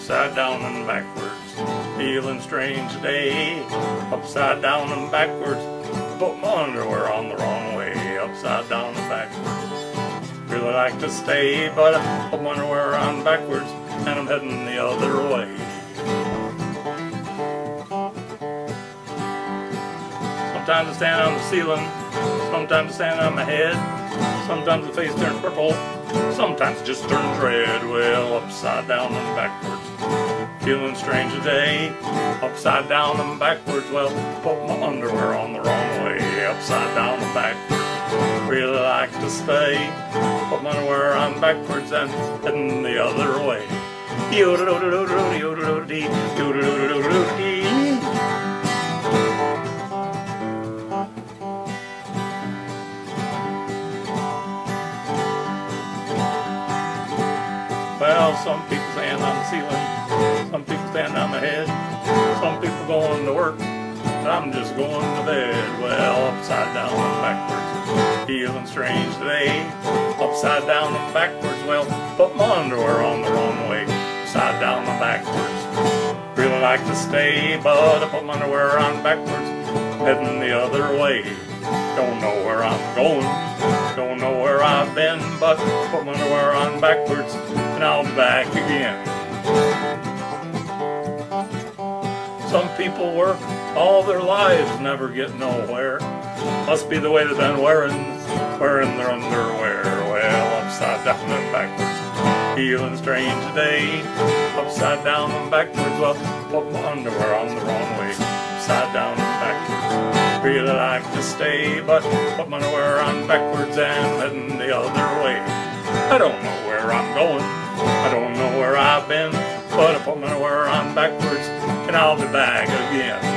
upside down and backwards, feeling strange today. Upside down and backwards, put my underwear on the wrong way. Upside down and backwards, really like to stay, but I put my underwear on backwards and I'm heading the other way. Sometimes I stand on the ceiling, sometimes I stand on my head, sometimes the face turns purple, sometimes it just turns red. Well, upside down and backwards, feeling strange today. Upside down and backwards, well, put my underwear on the wrong way. Upside down and backwards, really like to stay, put my underwear on backwards and heading the other way. Well, some people stand on the ceiling, some people stand on my head, some people going to work, and I'm just going to bed. Well, upside down and backwards, feeling strange today. Upside down and backwards, well, put my underwear on the wrong way. Upside down and backwards, really like to stay, but I put my underwear on backwards, heading the other way. Don't know where I'm going, don't know where I've been, but put my underwear on backwards and I'll be back again. Some people work all their lives, never get nowhere. Must be the way they've been wearing their underwear. Well, upside down and backwards, feeling strange today. Upside down and backwards, well, put my underwear on the wrong way. Upside down and backwards, really like to stay, but put my underwear on backwards and heading the other way. I don't know where I'm going, I don't know where I've been, but I put my underwear on backwards and I'll be back again.